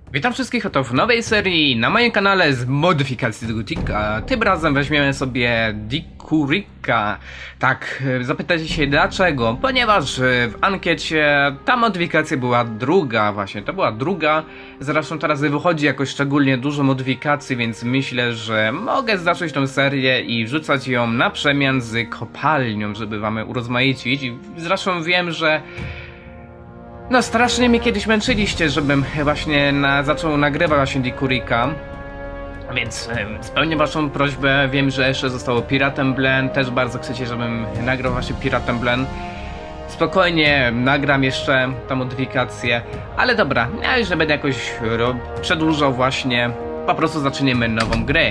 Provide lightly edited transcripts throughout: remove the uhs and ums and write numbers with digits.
Witam wszystkich oto w nowej serii na moim kanale z modyfikacji Gotika. Tym razem weźmiemy sobie Dikurika. Tak, zapytacie się dlaczego? Ponieważ w ankiecie ta modyfikacja była druga właśnie, to była druga. Zresztą teraz nie wychodzi jakoś szczególnie dużo modyfikacji, więc myślę, że mogę zacząć tą serię i wrzucać ją na przemian z kopalnią, żeby wam urozmaicić. Zresztą wiem, że no strasznie mnie kiedyś męczyliście, żebym właśnie zaczął nagrywać właśnie Dikurika. Więc spełnię waszą prośbę. Wiem, że jeszcze zostało Pirate Emblem. Też bardzo chcecie, żebym nagrał właśnie Pirate Emblem. Spokojnie nagram jeszcze tę modyfikację. Ale dobra, ja już nie będę jakoś przedłużał właśnie. Po prostu zaczniemy nową grę.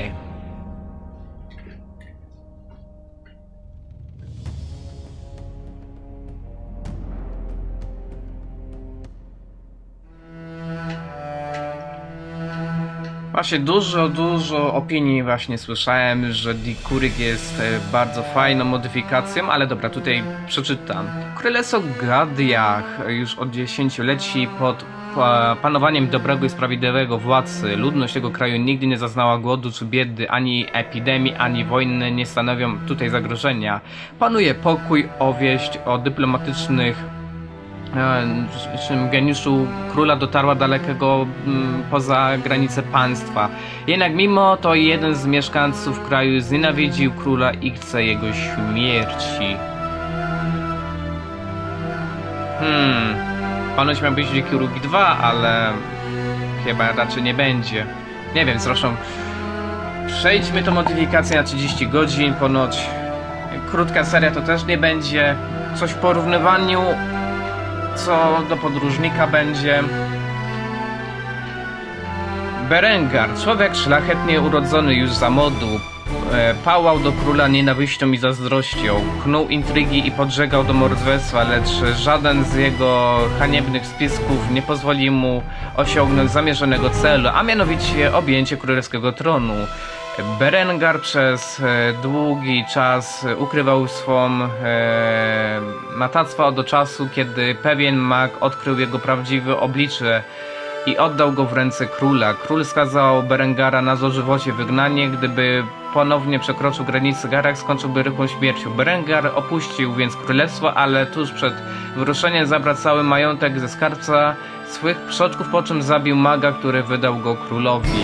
Właśnie dużo opinii właśnie słyszałem, że Dikurik jest bardzo fajną modyfikacją, ale dobra, tutaj przeczytam. Królestwo Gadiach już od dziesięcioleci pod panowaniem dobrego i sprawiedliwego władcy. Ludność tego kraju nigdy nie zaznała głodu czy biedy, ani epidemii, ani wojny nie stanowią tutaj zagrożenia. Panuje pokój, wieść o dyplomatycznych geniuszu króla dotarła dalekiego poza granice państwa. Jednak mimo to jeden z mieszkańców kraju znienawidził króla i chce jego śmierci. Ponoć miał być Dikurok 2, ale chyba raczej nie będzie. Nie wiem, zresztą przejdźmy tą modyfikację na 30 godzin, ponoć krótka seria to też nie będzie. Coś w porównywaniu co do podróżnika będzie. Berengar, człowiek szlachetnie urodzony już za młodu, pałał do króla nienawiścią i zazdrością, knuł intrygi i podżegał do morderstwa, lecz żaden z jego haniebnych spisków nie pozwoli mu osiągnąć zamierzonego celu, a mianowicie objęcie królewskiego tronu. Berengar przez długi czas ukrywał swą matactwo do czasu, kiedy pewien mag odkrył jego prawdziwe oblicze i oddał go w ręce króla. Król skazał Berengara na dożywocie wygnanie. Gdyby ponownie przekroczył granicę, Garak skończyłby rychłą śmiercią. Berengar opuścił więc królestwo, ale tuż przed wyruszeniem zabrał cały majątek ze skarbca swych przodków, po czym zabił maga, który wydał go królowi.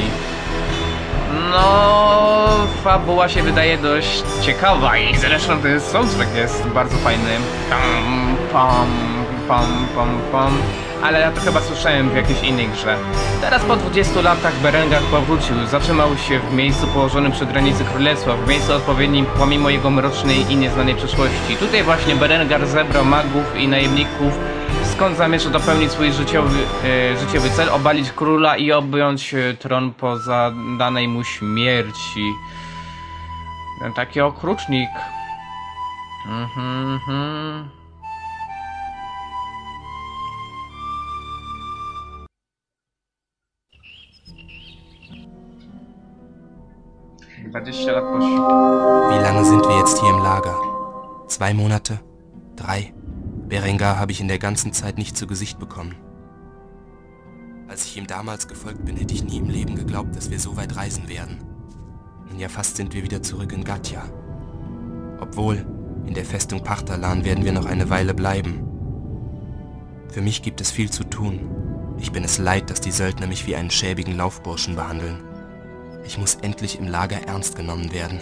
No, fabuła się wydaje dość ciekawa i zresztą ten soundtrack jest bardzo fajny. Ale ja to chyba słyszałem w jakiejś innej grze. Teraz po 20 latach Berengar powrócił, zatrzymał się w miejscu położonym przy granicy królestwa, w miejscu odpowiednim pomimo jego mrocznej i nieznanej przeszłości. Tutaj właśnie Berengar zebrał magów i najemników, skąd zamierza dopełnić swój życiowy cel, obalić króla i objąć tron po zadanej mu śmierci. Taki okrucznik. 20 lat po Wie lange sind wir jetzt hier im Lager? 2 Monate? 3? Berengar habe ich in der ganzen Zeit nicht zu Gesicht bekommen. Als ich ihm damals gefolgt bin, hätte ich nie im Leben geglaubt, dass wir so weit reisen werden. Nun ja, fast sind wir wieder zurück in Gatja. Obwohl, in der Festung Pachtalan werden wir noch eine Weile bleiben. Für mich gibt es viel zu tun. Ich bin es leid, dass die Söldner mich wie einen schäbigen Laufburschen behandeln. Ich muss endlich im Lager ernst genommen werden.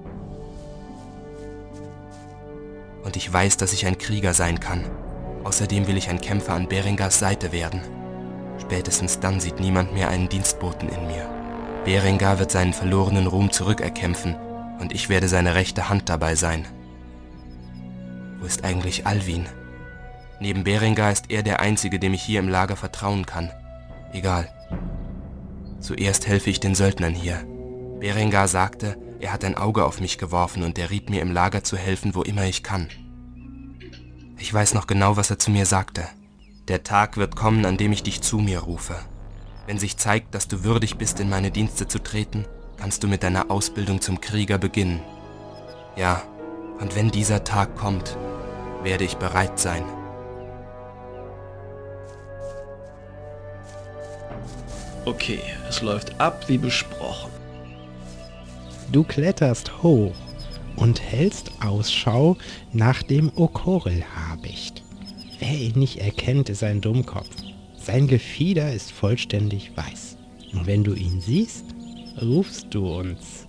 Und ich weiß, dass ich ein Krieger sein kann. Außerdem will ich ein Kämpfer an Berengars Seite werden. Spätestens dann sieht niemand mehr einen Dienstboten in mir. Berengar wird seinen verlorenen Ruhm zurückerkämpfen und ich werde seine rechte Hand dabei sein. Wo ist eigentlich Alvin? Neben Berengar ist er der Einzige, dem ich hier im Lager vertrauen kann. Egal. Zuerst helfe ich den Söldnern hier. Berengar sagte, er hat ein Auge auf mich geworfen und er riet mir im Lager zu helfen, wo immer ich kann. Ich weiß noch genau, was er zu mir sagte. Der Tag wird kommen, an dem ich dich zu mir rufe. Wenn sich zeigt, dass du würdig bist, in meine Dienste zu treten, kannst du mit deiner Ausbildung zum Krieger beginnen. Ja, und wenn dieser Tag kommt, werde ich bereit sein. Okay, es läuft ab wie besprochen. Du kletterst hoch und hältst Ausschau nach dem Okorel-Habicht. Wer ihn nicht erkennt, ist ein Dummkopf. Sein Gefieder ist vollständig weiß. Und wenn du ihn siehst, rufst du uns.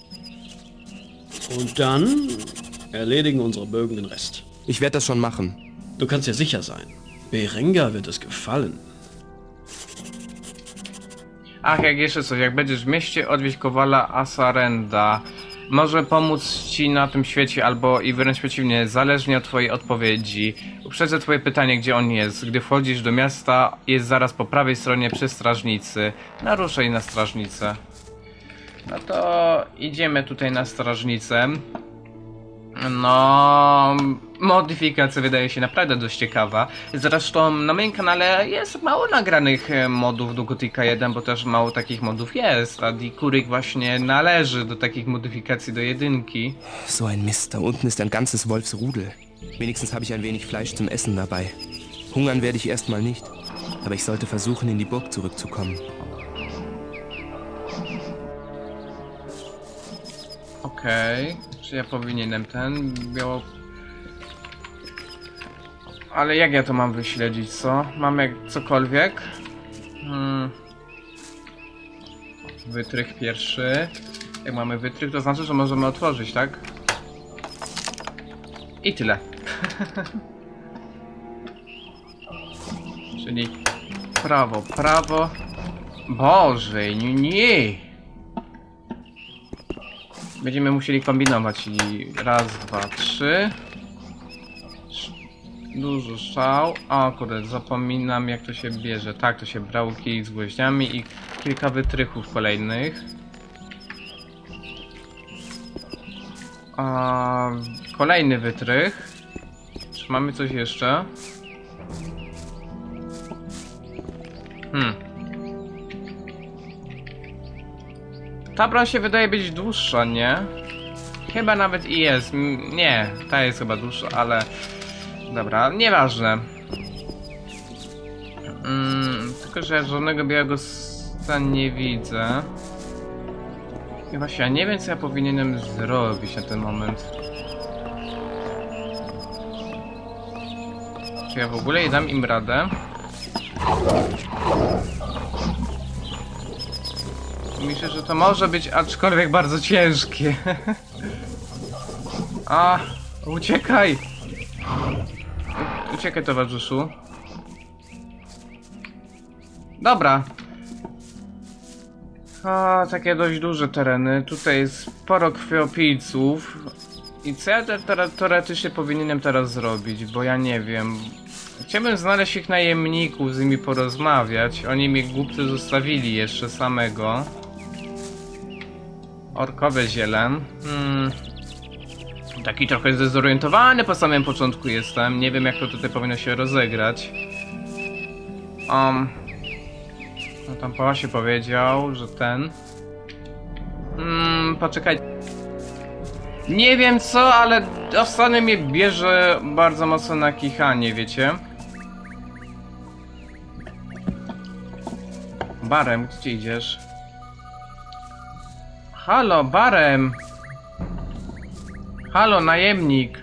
Und dann erledigen unsere Bögen den Rest. Ich werde das schon machen. Du kannst dir sicher sein. Berengar wird es gefallen. Ach, jak jeszcze coś, jak będziesz w mieście, odwiedź Kowala Asarenda. Może pomóc ci na tym świecie, albo i wręcz przeciwnie, zależnie od twojej odpowiedzi. Uprzedzę twoje pytanie, gdzie on jest. Gdy wchodzisz do miasta, jest zaraz po prawej stronie przy strażnicy. Naruszaj na strażnicę. No to idziemy tutaj na strażnicę. No, modyfikacja wydaje się naprawdę dość ciekawa. Zresztą na moim kanale jest mało nagranych modów do Gothica 1, bo też mało takich modów jest, a Dikurik właśnie należy do takich modyfikacji do jedynki. So ein Mist, da unten ist ein ganzes Wolfsrudel. Wenigstens habe ich ein wenig Fleisch zum Essen dabei. Hungern werde ich erstmal nicht, aber ich sollte versuchen, in die Burg zurückzukommen. Okej, czy ja powinienem Ale jak ja to mam wyśledzić, co? Mam jak cokolwiek? Wytrych pierwszy. Jak mamy wytrych, to znaczy, że możemy otworzyć, tak? I tyle. Czyli prawo, prawo. Boże, nie. Będziemy musieli kombinować i raz, dwa, trzy. Dużo strzał. O kurde, zapominam jak to się bierze. Tak, to się brało kij z gwoździami i kilka wytrychów kolejnych. Kolejny wytrych. Czy mamy coś jeszcze? Ta broń się wydaje być dłuższa, nie? Chyba nawet i jest. Nie, ta jest chyba dłuższa, ale... Dobra, nieważne. Tylko, że ja żadnego białego stanu nie widzę. I właśnie, ja nie wiem, co ja powinienem zrobić na ten moment. Czy ja w ogóle dam im radę? Myślę, że to może być aczkolwiek bardzo ciężkie. A, uciekaj! Uciekaj, towarzyszu. Dobra. Takie dość duże tereny. Tutaj jest sporo krwiopijców. I co ja teoretycznie powinienem teraz zrobić? Bo ja nie wiem. Chciałbym znaleźć ich najemników, z nimi porozmawiać. Oni mnie głupcy zostawili jeszcze samego. Orkowe ziele. Taki trochę zdezorientowany po samym początku jestem. Nie wiem jak to tutaj powinno się rozegrać. No tam Pałasie powiedział, że ten... poczekaj. Nie wiem co, ale ostatnio mnie bierze bardzo mocno na kichanie, wiecie? Barem, gdzie idziesz? Halo, Barem! Halo, najemnik!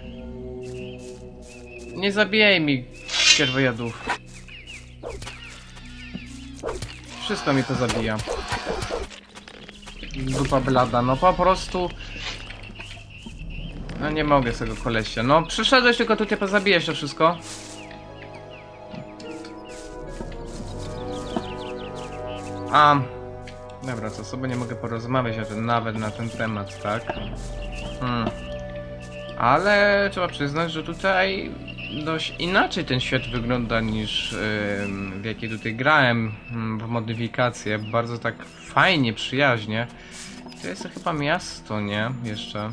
Nie zabijaj mi cierwojadów. Wszystko mi to zabija. Dupa blada, no po prostu... No nie mogę z tego kolesia. No przyszedłeś tylko tutaj pozabijać to wszystko. Dobra, co sobie nie mogę porozmawiać nawet na ten temat, tak? Ale trzeba przyznać, że tutaj dość inaczej ten świat wygląda niż w jaki tutaj grałem w modyfikację. Bardzo tak fajnie, przyjaźnie. To jest to chyba miasto, nie? Jeszcze.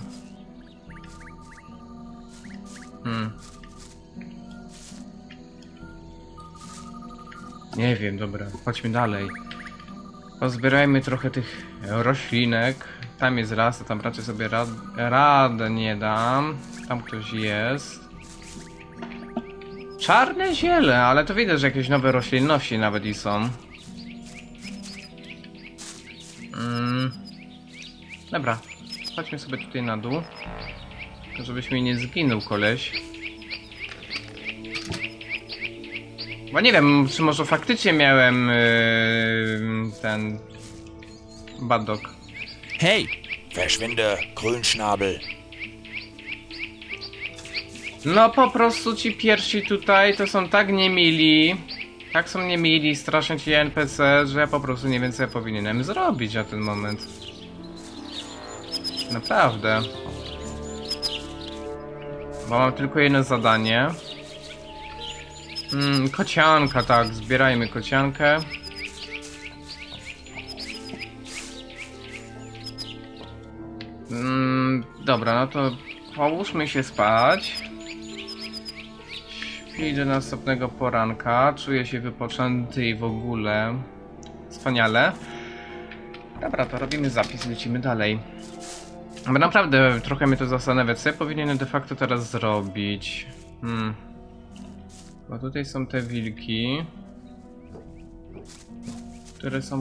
Nie wiem, dobra, chodźmy dalej. Pozbierajmy trochę tych roślinek. Tam jest raz, to tam raczej sobie radę nie dam. Tam ktoś jest. Czarne ziele, ale to widać, że jakieś nowe roślinności nawet i są. Dobra, chodźmy sobie tutaj na dół. Tylko żebyś mi nie zginął, koleś. Bo nie wiem, czy może faktycznie miałem ten bad dog. Hey! Verschwinde, Grünschnabel. No po prostu ci pierwsi tutaj to są tak niemili. Tak są niemili, strasznie ci NPC, że ja po prostu nie wiem, co ja powinienem zrobić na ten moment. Naprawdę. Bo mam tylko jedno zadanie. Kocianka, tak, zbierajmy kociankę. Dobra, no to połóżmy się spać. Śpi do następnego poranka. Czuję się wypoczęty i w ogóle wspaniale. Dobra, to robimy zapis, lecimy dalej. Bo naprawdę trochę mnie to zastanawia, co ja powinienem de facto teraz zrobić. Bo tutaj są te wilki, które są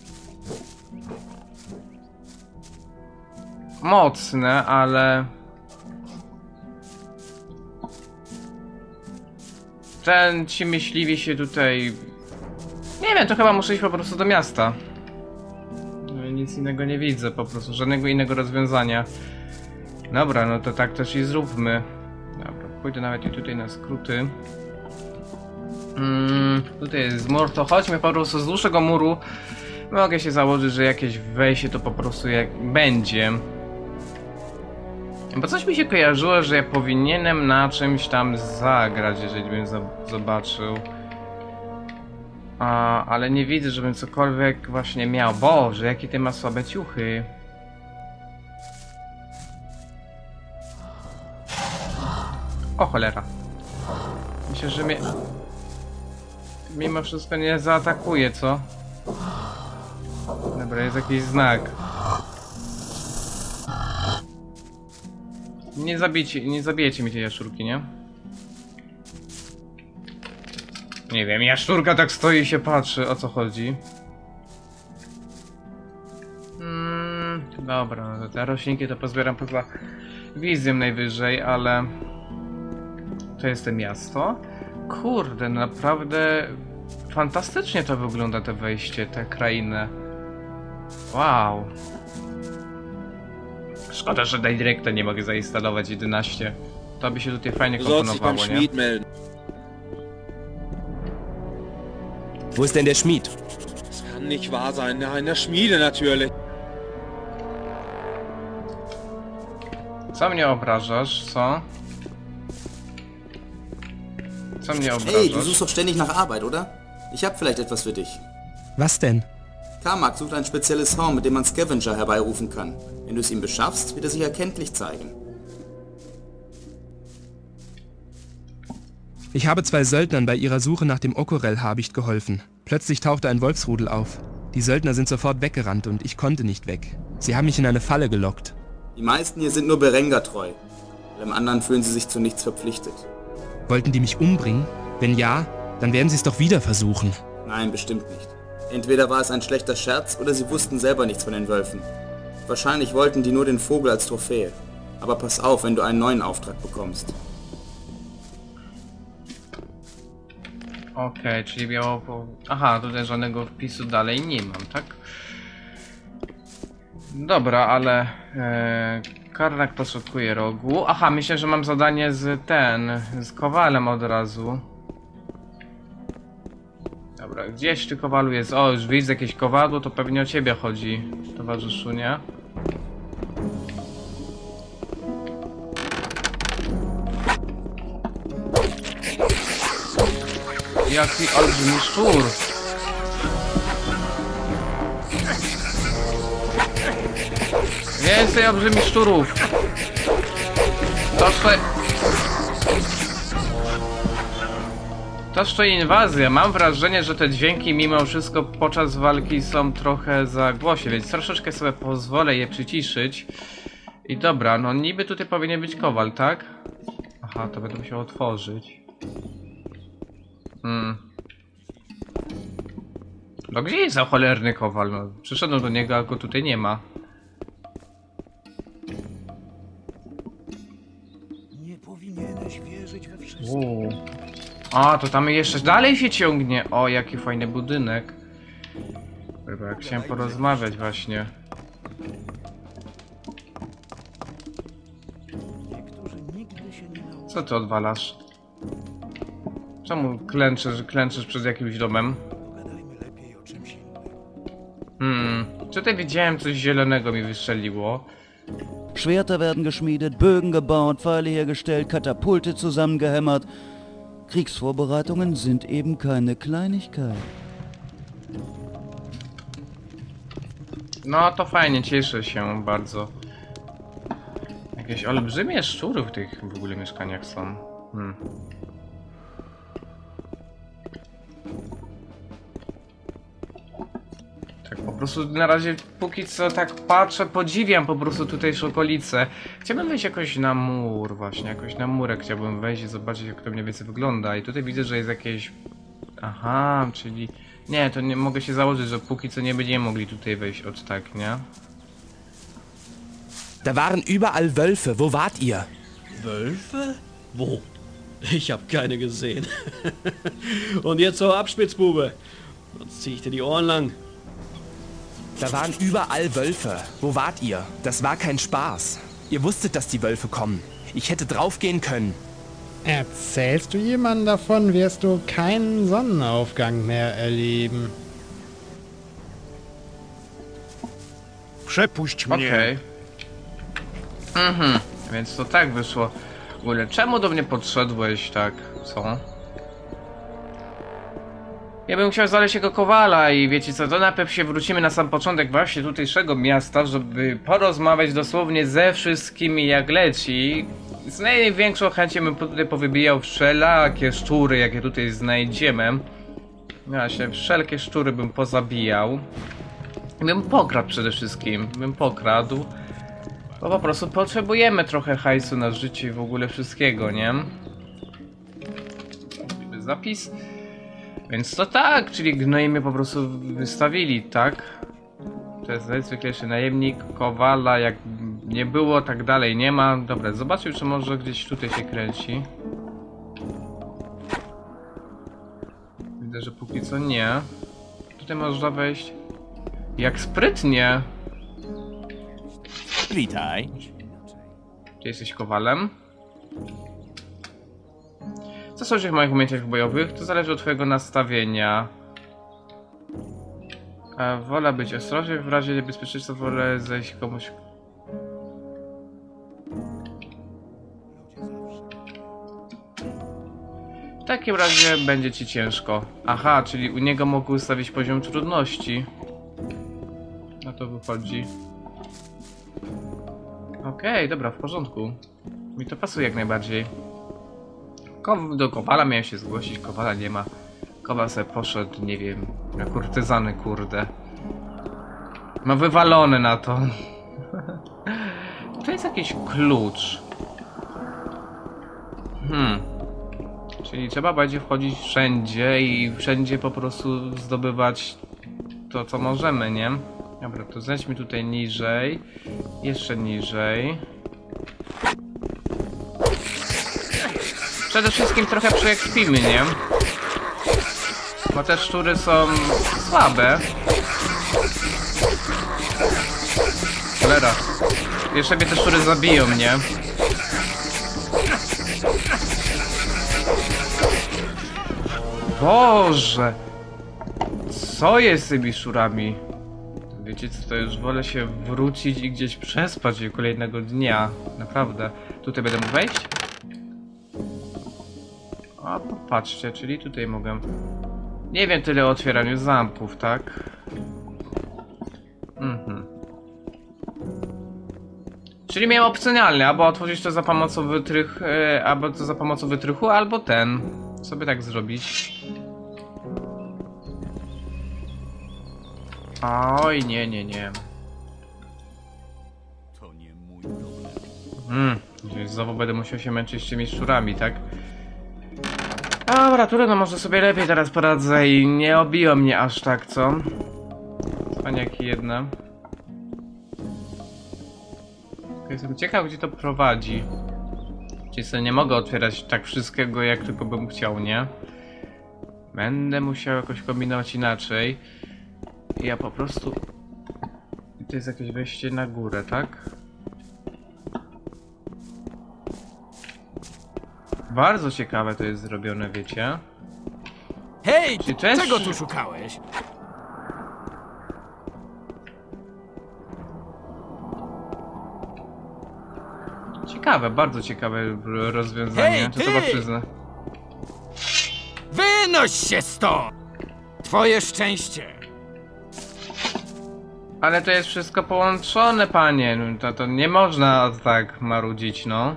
mocne, ale ci myśliwi się tutaj... Nie wiem, to chyba muszę iść po prostu do miasta. No, nic innego nie widzę, po prostu żadnego innego rozwiązania. Dobra, no to tak też i zróbmy. Dobra, pójdę nawet i tutaj na skróty. Tutaj jest mur, to chodźmy po prostu z dłuższego muru. Mogę się założyć, że jakieś wejście to po prostu jak będzie. Bo coś mi się kojarzyło, że ja powinienem na czymś tam zagrać, jeżeli bym zobaczył. Ale nie widzę, żebym cokolwiek właśnie miał. Boże, jakie ty ma słabe ciuchy. O cholera. Myślę, że mnie mimo wszystko nie zaatakuje, co? Dobra, jest jakiś znak. Nie zabijecie mi tej jaszczurki, nie? Nie wiem, jaszczurka tak stoi i się patrzy, o co chodzi. Dobra, no to te roślinki to pozbieram poza wizją najwyżej, ale... To jest to miasto? Kurde, naprawdę fantastycznie to wygląda, te wejście, te krainy. Wow. Szkoda, że Directa nie mogę zainstalować 11. To by się tutaj fajnie komponowało, nie? Wo ist denn der Schmied? Das kann nicht wahr sein. In der Schmiede natürlich. Co mnie obrażasz, co? Co mnie obrażasz? Hey, du suchst doch ständig nach Arbeit, oder? Ich habe vielleicht etwas für dich. Was denn? Carmack sucht ein spezielles Horn, mit dem man Scavenger herbeirufen kann. Wenn du es ihm beschaffst, wird er sich erkenntlich zeigen. Ich habe 2 Söldnern bei ihrer Suche nach dem Okorel-Habicht geholfen. Plötzlich tauchte ein Wolfsrudel auf. Die Söldner sind sofort weggerannt und ich konnte nicht weg. Sie haben mich in eine Falle gelockt. Die meisten hier sind nur Berengar treu. Allem anderen fühlen sie sich zu nichts verpflichtet. Wollten die mich umbringen? Wenn ja, dann werden sie es doch wieder versuchen. Nein, bestimmt nicht. Entweder war es ein schlechter Scherz oder sie wussten selber nichts von den Wölfen. Wahrscheinlich wollten die nur den Vogel als Trophäe. Aber pass auf, wenn du einen neuen Auftrag bekommst. Okej, czyli miało... Aha, tutaj żadnego wpisu dalej nie mam, tak? Dobra, ale... Karnak poszukuje rogu. Aha, myślę, że mam zadanie z Kowalem od razu. Dobra, gdzieś ty, Kowalu, jest? O, już widzę jakieś kowadło, to pewnie o ciebie chodzi, towarzyszu, nie? Jaki olbrzymi szczur! Więcej olbrzymi szczurów! To jeszcze inwazja. Mam wrażenie, że te dźwięki mimo wszystko podczas walki są trochę za głośne, więc troszeczkę sobie pozwolę je przyciszyć. I dobra, no niby tutaj powinien być Kowal, tak? Aha, to będę musiał otworzyć. No gdzie jest za cholerny kowal? No, przyszedłem do niego, a go tutaj nie ma. Nie powinieneś wierzyć we wszystko. A, to tam jeszcze dalej się ciągnie. O, jaki fajny budynek. Chyba jak chciałem porozmawiać właśnie. Niektórzy nigdy się nie nauczą. Co ty odwalasz? Czemu klęczysz przed jakimś domem? Pogadajmy lepiej o czymś innym. Tutaj widziałem coś zielonego mi wystrzeliło. Schwerter werden geschmiedet, Bögen gebaut, Pfeile hergestellt, Katapulte zusammengehämmert. Kriegsvorbereitungen sind eben keine Kleinigkeit. No to fajnie, cieszę się bardzo. Jakieś olbrzymie szczury w tych w ogóle mieszkaniach są. Tak po prostu na razie póki co tak patrzę, podziwiam po prostu tutejsze okolice. Chciałbym wejść jakoś na mur właśnie, jakoś na murek chciałbym wejść i zobaczyć jak to mniej więcej wygląda. I tutaj widzę, że jest jakieś... Aha, czyli... Nie, to nie mogę się założyć, że póki co nie będziemy mogli tutaj wejść od tak, nie? Da waren überall Wölfe. Wo wart ihr? Wölfe? Wo? Ich habe keine gesehen. Und jetzt hau ab, Spitzbube. Sonst zieh ich dir die Ohren lang. Da waren überall Wölfe. Wo wart ihr? Das war kein Spaß. Ihr wusstet, dass die Wölfe kommen. Ich hätte draufgehen können. Erzählst du jemandem davon, wirst du keinen Sonnenaufgang mehr erleben. Przepuść mnie. Okej. Więc to tak wyszło. W ogóle czemu do mnie podszedłeś tak? Co? Ja bym chciał znaleźć jego kowala i wiecie co, to najpierw się wrócimy na sam początek właśnie tutejszego miasta, żeby porozmawiać dosłownie ze wszystkimi jak leci. Z największą chęcią bym tutaj powybijał wszelakie szczury, jakie tutaj znajdziemy. Właśnie, wszelkie szczury bym pozabijał. Bym pokradł przede wszystkim, bym pokradł. Bo po prostu potrzebujemy trochę hajsu na życie i w ogóle wszystkiego, nie? Robimy zapis. Więc to tak, czyli gnoi mnie po prostu wystawili, tak? To jest najzwyklejszy najemnik, kowala, jak nie było, tak dalej nie ma. Dobra, zobaczmy, czy może gdzieś tutaj się kręci. Widzę, że póki co nie. Tutaj można wejść. Jak sprytnie! Witaj. Ty jesteś kowalem? Co sądzisz o moich umiejętnościach bojowych? To zależy od twojego nastawienia. Wolę być ostrożny, w razie niebezpieczeństwa wolę zejść komuś... W takim razie będzie ci ciężko. Aha, czyli u niego mogę ustawić poziom trudności. No to wychodzi. Okej, dobra, w porządku. Mi to pasuje jak najbardziej. Do kowala miałem się zgłosić, kowala nie ma. Kowal sobie poszedł, nie wiem, na kurtyzany, kurde. Ma wywalone na to. To jest jakiś klucz. Czyli trzeba będzie wchodzić wszędzie i wszędzie po prostu zdobywać to, co możemy, nie? Dobra, to zejdźmy tutaj niżej. Jeszcze niżej. Przede wszystkim trochę przyekspimy, nie? Bo te szczury są słabe. Cholera. Jeszcze mnie te szczury zabiją, nie? Boże! Co jest z tymi szczurami? Wiecie co, to już wolę się wrócić i gdzieś przespać kolejnego dnia. Naprawdę. Tutaj będę mógł wejść? A popatrzcie, czyli tutaj mogę... Nie wiem tyle o otwieraniu zamków, tak? Czyli miałem opcjonalny, albo otworzyć to za pomocą albo to za pomocą wytrychu, albo ten. Sobie tak zrobić. Oj, nie. To nie mój problem. Znowu będę musiał się męczyć z tymi szczurami, tak? Dobra, trudno, może sobie lepiej teraz poradzę i nie obiło mnie aż tak, co? Paniaki jedne. Jestem ciekaw, gdzie to prowadzi. Czyli sobie nie mogę otwierać tak wszystkiego, jak tylko bym chciał, nie? Będę musiał jakoś kombinować inaczej. I ja po prostu... To jest jakieś wejście na górę, tak? Bardzo ciekawe to jest zrobione, wiecie? Hej, Czy też... czego tu szukałeś? Ciekawe, bardzo ciekawe rozwiązanie, Hej, to trzeba ty! przyznać. Wynoś się stąd! Twoje szczęście! Ale to jest wszystko połączone, panie. No to nie można tak marudzić, no.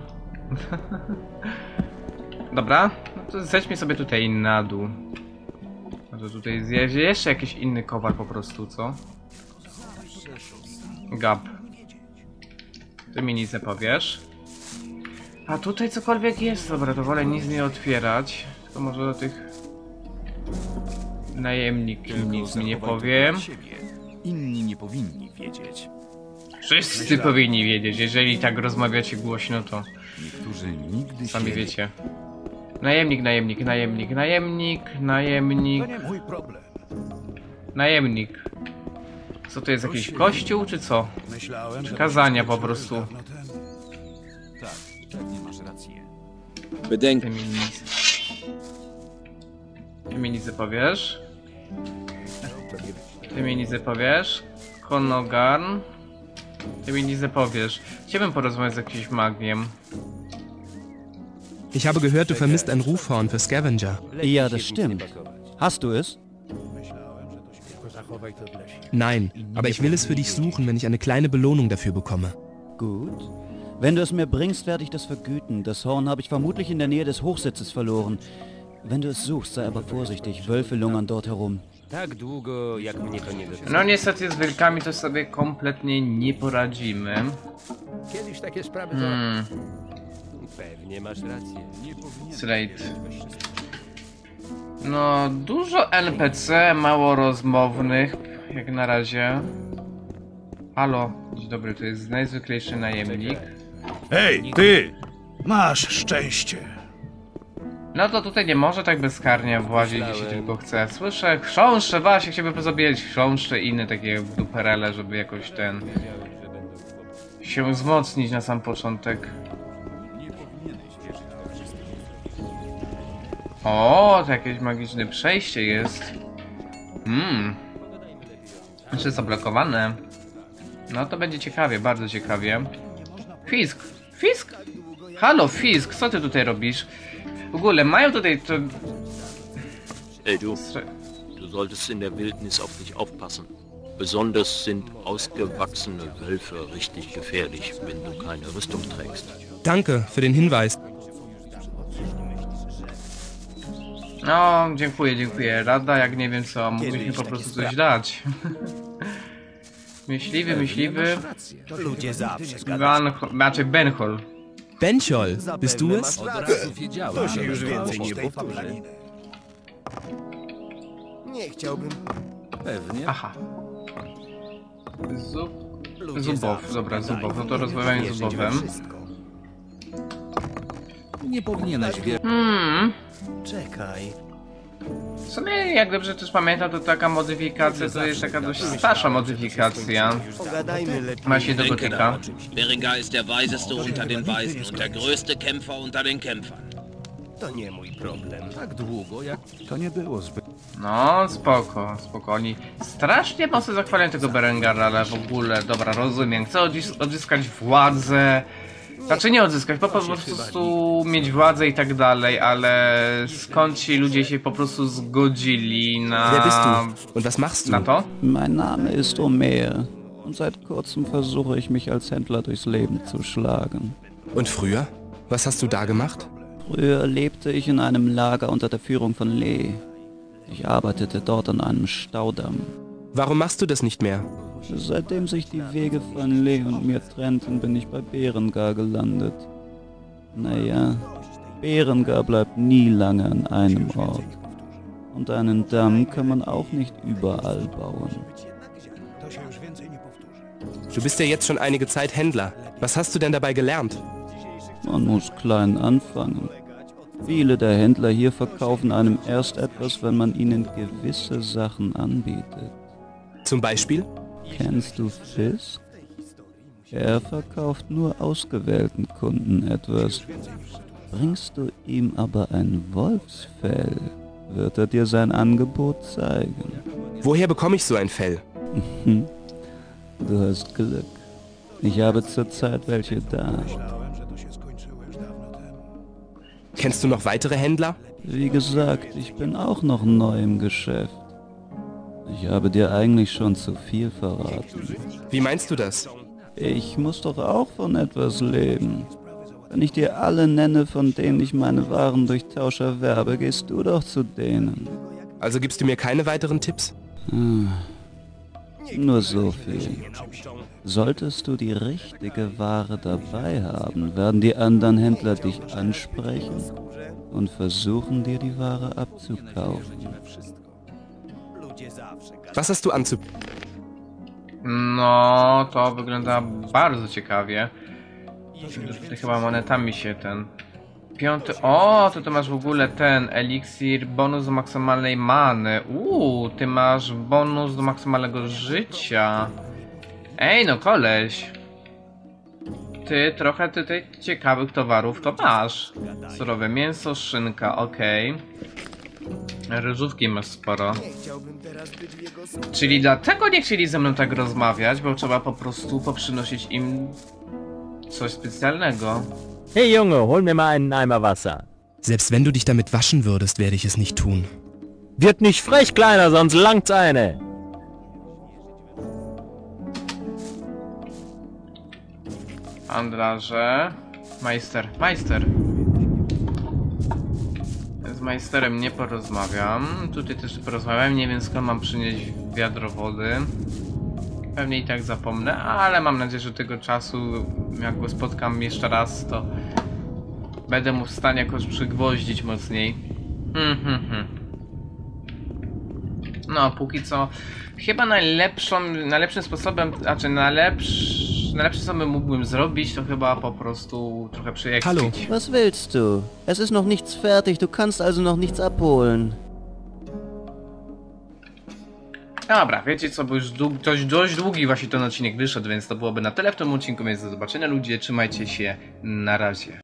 Dobra, no to zejdźmy sobie tutaj na dół. No to tutaj jest jeszcze jakiś inny kowal po prostu, co? Gap. Ty mi nic nie powiesz. A tutaj cokolwiek jest, dobra, to wolę nic nie otwierać. To może do tych... Najemników nic mi nie powiem. Inni nie powinni wiedzieć. Wszyscy powinni wiedzieć, jeżeli tak rozmawiacie głośno, to Niektórzy nigdy sami się... wiecie. Najemnik, najemnik, najemnik, najemnik, najemnik, To nie mój problem. najemnik. Co to jest, jakiś kościół, czy co? Myślałem, że Kazania to się po prostu. dawno temu. Tak, pewnie masz rację. Ty mi nic nie powiesz? Ty mi nic nie powiesz? Konogarn? Ty mi nic nie powiesz. Chciałbym porozmawiać z jakimś magiem. Ich habe gehört, du vermisst ein Rufhorn für Scavenger. Ja, das stimmt. Hast du es? Tylko zachowaj to dla siebie. Nein, aber ich will es für dich suchen, wenn ich eine kleine Belohnung dafür bekomme. Gut. Wenn du es mir bringst, werde ich das vergüten. Das Horn habe ich vermutlich in der Nähe des Hochsitzes verloren. Wenn du es suchst, sei aber vorsichtig. Wölfe lungern dort herum. Tak długo, jak mnie to nie dotyczy. No niestety z wilkami to sobie kompletnie nie poradzimy. Kiedyś takie sprawy Pewnie masz rację. Slate. No, dużo NPC, mało rozmownych, jak na razie. Halo, dzień dobry, to jest najzwyklejszy najemnik. Hej, ty! Masz szczęście. No to tutaj nie może tak bezkarnie włazić, jeśli tylko chce. Słyszę chrząszcze, właśnie chciałbym zabijać chrząszcze i inne takie duperele, żeby jakoś się wzmocnić na sam początek. O, to jakieś magiczne przejście jest. Jeszcze zablokowane. No to będzie ciekawie, bardzo ciekawie. Fisk! Fisk! Halo, Fisk, co ty tutaj robisz? W ogóle mają tutaj to... Hey du, du solltest in der Wildnis auf dich aufpassen. Besonders sind ausgewachsene Wölfe richtig gefährlich, wenn du keine Rüstung trägst. Danke für den Hinweis. No, dziękuję, dziękuję. Rada, jak nie wiem co, mógłbyś mi po prostu coś dać. Myśliwy. To ludzie zawsze Znaczy Benhol. Benchol, bist du es? To się już więcej nie powtórzy. Nie chciałbym. Pewnie. Aha. Zubow, dobra, Zubow. No to rozmawiamy z Zubowem. Nie powinieneś wiedzieć. Czekaj. W sumie, jak dobrze też pamiętam, to taka modyfikacja to jest taka dość starsza modyfikacja. Pogadajmy lepiej. Ma się do gotyka. Berengar ist der weiseste unter den Weisen und der größte Kämpfer unter den Kämpfern. To nie mój problem. Tak długo, jak... To nie było zbyt... No, spoko, spokojnie. Strasznie mocno zachwalają tego Berengara, ale w ogóle, dobra, rozumiem. Chcę odzyskać władzę. Znaczy nie odzyskać, po prostu mieć władzę i tak dalej, ale skąd ci ludzie się po prostu zgodzili Wer bist na... du? Und was machst na du? to? Mein Name ist Omer. Und seit kurzem versuche ich mich als Händler durchs Leben zu schlagen. Und früher? Was hast du da gemacht? Früher lebte ich in einem Lager unter der Führung von Lee. Ich arbeitete dort an einem Staudamm. Warum machst du das nicht mehr? Seitdem sich die Wege von Lee und mir trennten, bin ich bei Berengar gelandet. Naja, Berengar bleibt nie lange an einem Ort. Und einen Damm kann man auch nicht überall bauen. Du bist ja jetzt schon einige Zeit Händler. Was hast du denn dabei gelernt? Man muss klein anfangen. Viele der Händler hier verkaufen einem erst etwas, wenn man ihnen gewisse Sachen anbietet. Zum Beispiel? Kennst du Fisk? Er verkauft nur ausgewählten Kunden etwas. Bringst du ihm aber ein Wolfsfell, wird er dir sein Angebot zeigen. Woher bekomme ich so ein Fell? Du hast Glück. Ich habe zurzeit welche da. Kennst du noch weitere Händler? Wie gesagt, ich bin auch noch neu im Geschäft. Ich habe dir eigentlich schon zu viel verraten. Wie meinst du das? Ich muss doch auch von etwas leben. Wenn ich dir alle nenne, von denen ich meine Waren durch Tausch erwerbe, gehst du doch zu denen. Also gibst du mir keine weiteren Tipps? Nur so viel. Solltest du die richtige Ware dabei haben, werden die anderen Händler dich ansprechen und versuchen, dir die Ware abzukaufen. Was hast du No, to wygląda bardzo ciekawie. Tutaj chyba monetami się ten... Piąty... O, to ty masz w ogóle ten eliksir, bonus do maksymalnej many. Ty masz bonus do maksymalnego życia. Ej, no koleś. Ty trochę tutaj ciekawych towarów to masz. Surowe mięso, szynka, okej. Ryżówki masz sporo. Czyli dlatego nie chcieli ze mną tak rozmawiać, bo trzeba po prostu poprzynosić im coś specjalnego. Hey Junge, hol mir mal einen Eimer Wasser. Selbst wenn du dich damit waschen würdest, werde ich es nicht tun. Wird nicht frech, Kleiner, sonst langt's eine. Handlarze. Majster. Z majsterem nie porozmawiam. Tutaj też porozmawiam. Nie wiem, skąd mam przynieść wiadro wody. Pewnie i tak zapomnę, ale mam nadzieję, że tego czasu, jak go spotkam jeszcze raz, to będę mu w stanie jakoś przygwoździć mocniej. No, póki co chyba najlepszym sposobem, najlepsze co bym mógłbym zrobić, to chyba po prostu trochę przyjechać. Was willst du? Es ist noch nichts fertig, du kannst also noch nichts abholen. Dobra, wiecie co, bo już dość długi właśnie ten odcinek wyszedł, więc to byłoby na tyle w tym odcinku, więc do zobaczenia ludzie, trzymajcie się, na razie.